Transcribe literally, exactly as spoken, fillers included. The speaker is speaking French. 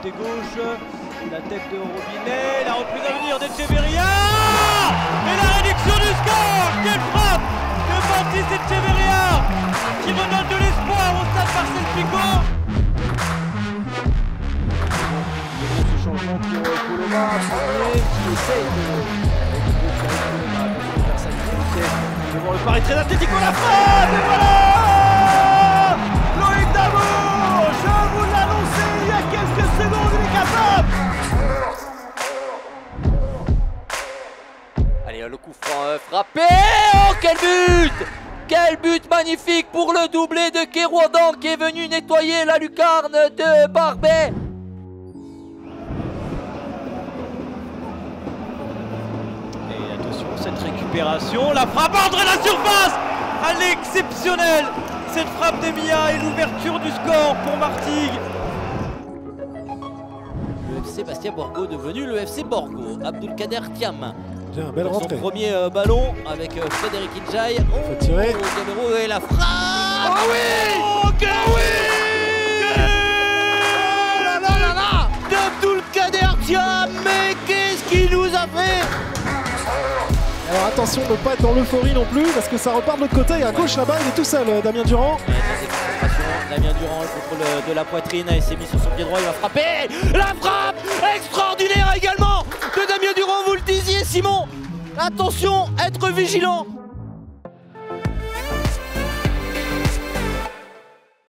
côté gauche. La tête de Robinet, la reprise à venir d'Echeverria et la réduction du score. Quelle frappe de Baptiste Echeverria qui redonne de l'espoir au stade Marcel Picot. Ce changement pour Coloma, qui essaye de faire sa vitesse devant le pari très athlétique à la frappe. Et voilà Loïc Damour, je vous l'annonçais il y a quelques secondes, il est capable. Allez, le coup franc euh, frappé. Oh, quel but! Quel but magnifique pour le doublé de Kérouadan qui est venu nettoyer la lucarne de Barbet. Et attention, cette récupération, la frappe entre la surface. Elle est exceptionnelle, cette frappe d'Emia et l'ouverture du score pour Martigues. Le F C Bastia Borgo devenu le F C Borgo. Abdulkader Thiam. Bien, belle rentrée. Son premier euh, ballon avec euh, Frédéric Injaï. Oh, faut tirer. Oh, et la frappe. Ah oh oui oh, quel oui oh là là là là d'Abdulkader Thiam. Mais qu'est-ce qu'il nous a fait? Alors attention de ne pas être dans l'euphorie non plus parce que ça repart de l'autre côté et à gauche là-bas il est tout seul, Damien Durand. Damien Durand, le contrôle de la poitrine, il s'est mis sur son pied droit, il va frapper. La frappe extraordinaire également de Damien Durand, vous le disiez Simon. Attention, être vigilant.